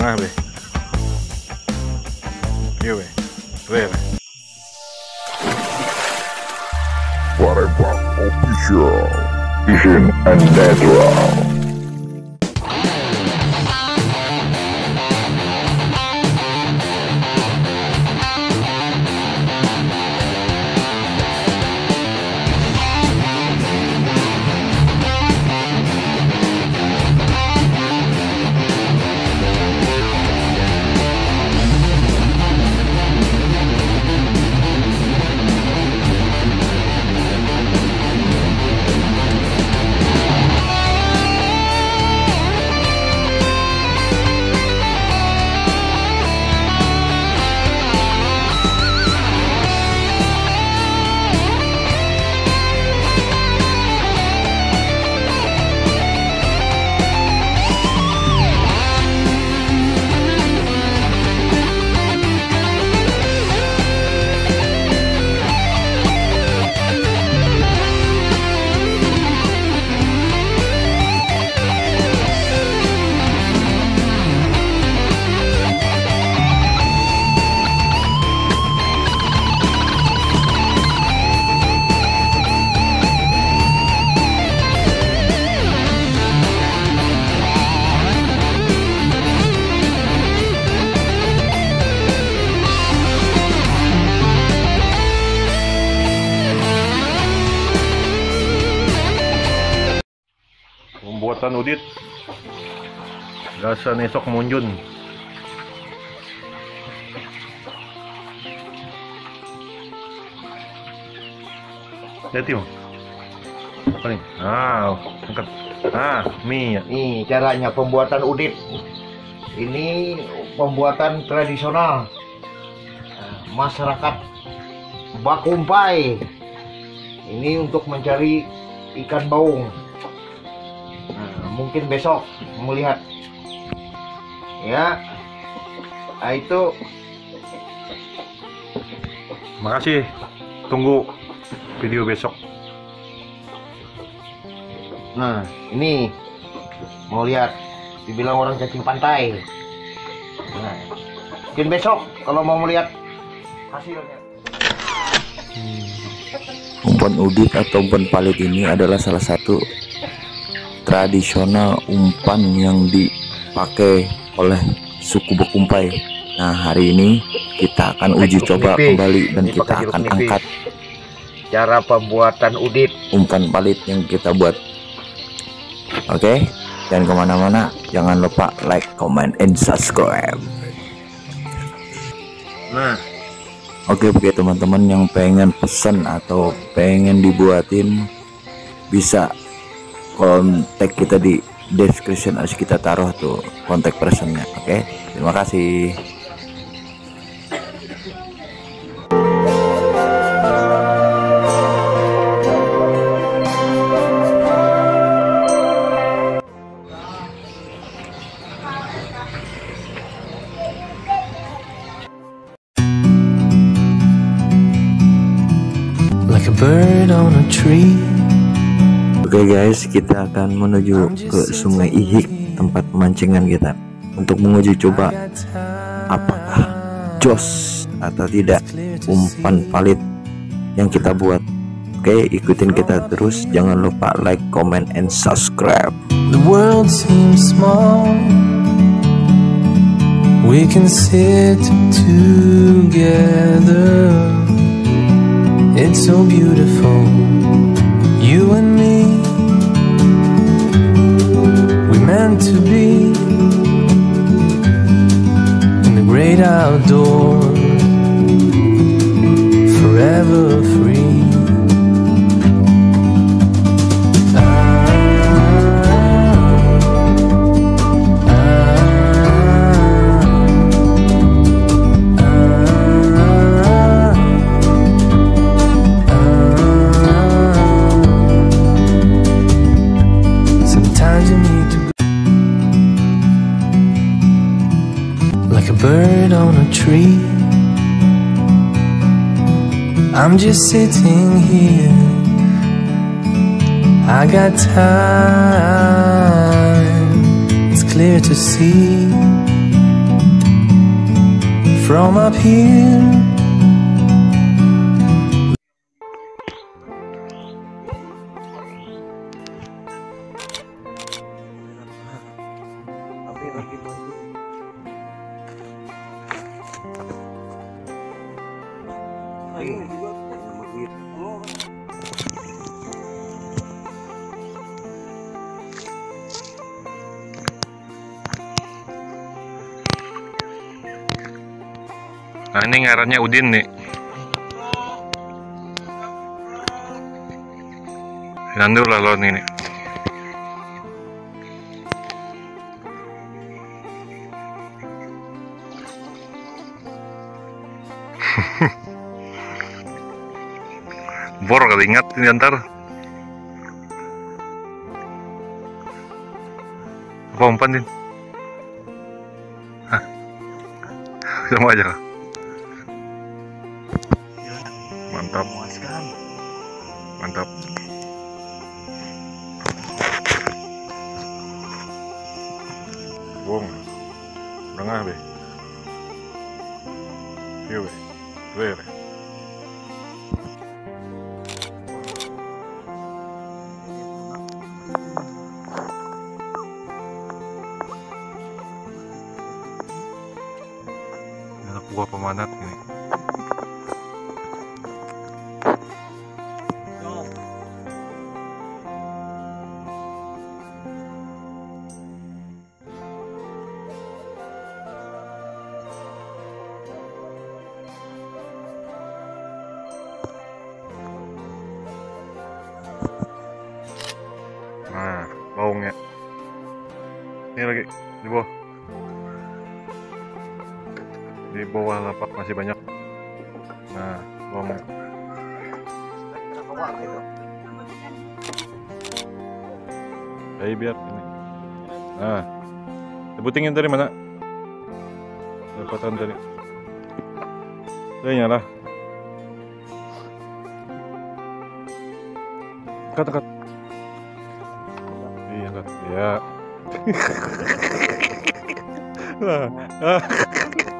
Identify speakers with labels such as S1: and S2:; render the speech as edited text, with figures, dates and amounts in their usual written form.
S1: tengah be. Iya be. Be.
S2: Palembang Official Vision and Natural.
S1: Pembuatan udit Dasa Nesok Munjun. Lihat yuk. Apa nih? Angkat. Mie.
S3: Nih caranya pembuatan udit. Ini pembuatan tradisional masyarakat Bakumpai. Ini untuk mencari ikan baung. Mungkin besok melihat ya. Itu
S1: Makasih. Tunggu video besok.
S3: Nah, ini mau lihat, dibilang orang cacing pantai. Nah, mungkin besok kalau mau melihat hasilnya.
S4: Umpan udit atau umpan palit ini adalah salah satu tradisional umpan yang dipakai oleh suku Bakumpai. Nah, hari ini kita akan uji coba kembali dan kita akan angkat
S3: cara pembuatan udit
S4: umpan palit yang kita buat. Oke, jangan kemana-mana, jangan lupa like, comment, and subscribe.
S3: Nah,
S4: oke, bagi teman-teman yang pengen pesan atau pengen dibuatin, bisa kontak kita di description, harus kita taruh tuh kontak personnya. Oke, terima kasih.
S5: Like a bird on a tree.
S4: Oke guys, kita akan menuju ke Sungai Ihik, tempat pemancingan kita, untuk menguji coba apakah jos atau tidak umpan palit yang kita buat. Oke, ikutin kita terus, jangan lupa like, comment, and subscribe.
S5: The world seems small. We can sit together. It's so beautiful, you and me. We meant to be in the great outdoors, forever free. Like a bird on a tree, I'm just sitting here. I got time, it's clear to see from up here.
S1: Nah ini ngarannya Udin nih. Nandur lah lo ini. Bor kali ingat ini antar. Apa umpan Din? Hah? Sama aja. Mantap. Mantap. Wong. Tengah be. Iya be. Be. Anak buah pemanat ini. Nah, bawangnya. Ini lagi di bawah. Di bawah lapak masih banyak. Nah, bawangnya. Biar ini. Nah, sebutingin dari mana? Dapatan tadi. Saya nyala. Kat. Iya kan, ya. Nah,